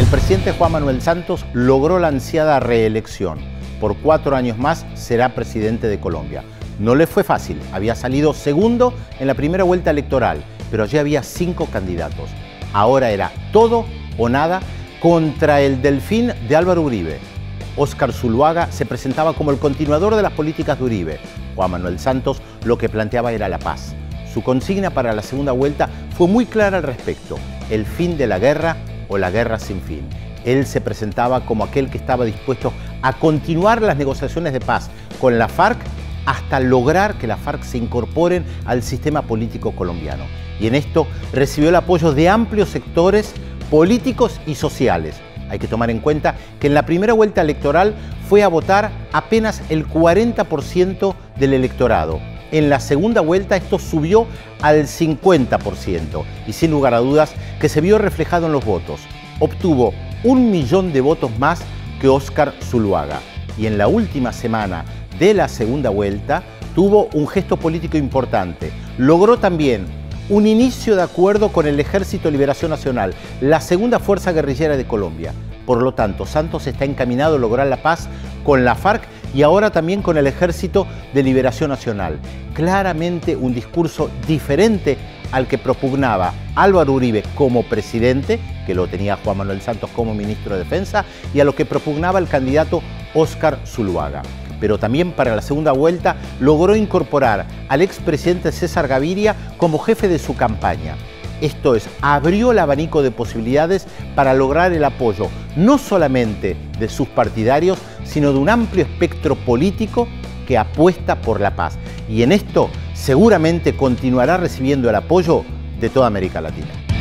presidente Juan Manuel Santos logró la ansiada reelección. Por 4 años más será presidente de Colombia. No le fue fácil, había salido segundo en la primera vuelta electoral, pero allí había 5 candidatos. Ahora era todo o nada contra el delfín de Álvaro Uribe. Óscar Zuluaga se presentaba como el continuador de las políticas de Uribe. Juan Manuel Santos lo que planteaba era la paz. Su consigna para la segunda vuelta fue muy clara al respecto: el fin de la guerra o la guerra sin fin. Él se presentaba como aquel que estaba dispuesto a continuar las negociaciones de paz con la FARC hasta lograr que las FARC se incorporen al sistema político colombiano. Y en esto recibió el apoyo de amplios sectores políticos y sociales. Hay que tomar en cuenta que en la primera vuelta electoral fue a votar apenas el 40% del electorado. En la segunda vuelta esto subió al 50% y sin lugar a dudas que se vio reflejado en los votos. Obtuvo 1 millón de votos más que Óscar Zuluaga. Y en la última semana de la segunda vuelta tuvo un gesto político importante. Logró también un inicio de acuerdo con el Ejército de Liberación Nacional, la segunda fuerza guerrillera de Colombia. Por lo tanto, Santos está encaminado a lograr la paz con la FARC y ahora también con el Ejército de Liberación Nacional. Claramente un discurso diferente al que propugnaba Álvaro Uribe como presidente, que lo tenía Juan Manuel Santos como ministro de Defensa, y a lo que propugnaba el candidato Óscar Zuluaga. Pero también para la segunda vuelta logró incorporar al expresidente César Gaviria como jefe de su campaña. Esto es, abrió el abanico de posibilidades para lograr el apoyo no solamente de sus partidarios, sino de un amplio espectro político que apuesta por la paz. Y en esto seguramente continuará recibiendo el apoyo de toda América Latina.